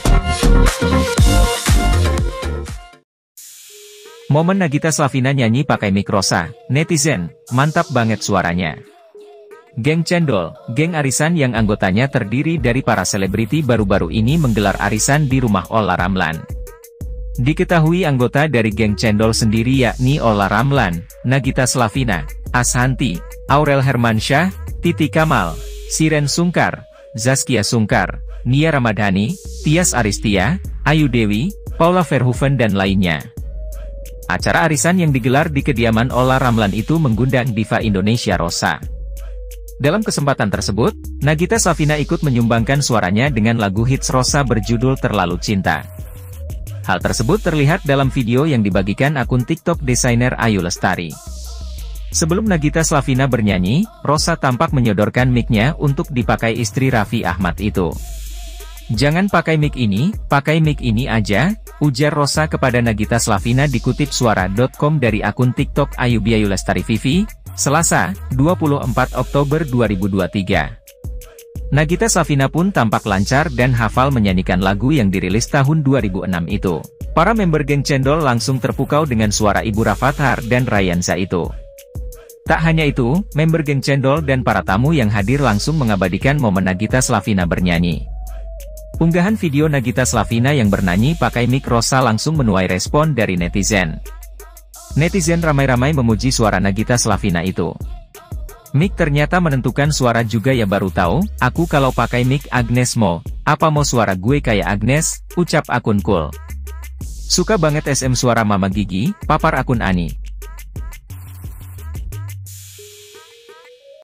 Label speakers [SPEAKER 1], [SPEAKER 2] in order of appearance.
[SPEAKER 1] Momen Nagita Slavina nyanyi pakai mic Rosa, netizen, mantap banget suaranya. Geng Cendol, geng arisan yang anggotanya terdiri dari para selebriti baru-baru ini menggelar arisan di rumah Olla Ramlan. Diketahui anggota dari geng Cendol sendiri yakni Olla Ramlan, Nagita Slavina, Ashanty, Aurel Hermansyah, Titi Kamal, Shireen Sungkar, Zaskia Sungkar, Nia Ramadhani, Tias Aristia, Ayu Dewi, Paula Verhoeven dan lainnya. Acara arisan yang digelar di kediaman Olla Ramlan itu mengundang diva Indonesia Rosa. Dalam kesempatan tersebut, Nagita Slavina ikut menyumbangkan suaranya dengan lagu hits Rosa berjudul Terlalu Cinta. Hal tersebut terlihat dalam video yang dibagikan akun TikTok desainer Ayu Lestari. Sebelum Nagita Slavina bernyanyi, Rosa tampak menyodorkan mic-nya untuk dipakai istri Raffi Ahmad itu. "Jangan pakai mic ini aja," ujar Rosa kepada Nagita Slavina dikutip suara.com dari akun TikTok Ayu Lestari Vivi, Selasa, 24 Oktober 2023. Nagita Slavina pun tampak lancar dan hafal menyanyikan lagu yang dirilis tahun 2006 itu. Para member geng Cendol langsung terpukau dengan suara Ibu Rafathar dan Rayansa itu. Tak hanya itu, member geng Cendol dan para tamu yang hadir langsung mengabadikan momen Nagita Slavina bernyanyi. Unggahan video Nagita Slavina yang bernyanyi pakai mic Rosa langsung menuai respon dari netizen. Netizen ramai-ramai memuji suara Nagita Slavina itu. "Mic ternyata menentukan suara juga ya, baru tahu, aku kalau pakai mic Agnes Mo, apa mau suara gue kayak Agnes," ucap akun Cool. "Suka banget SM suara Mama Gigi," papar akun Ani.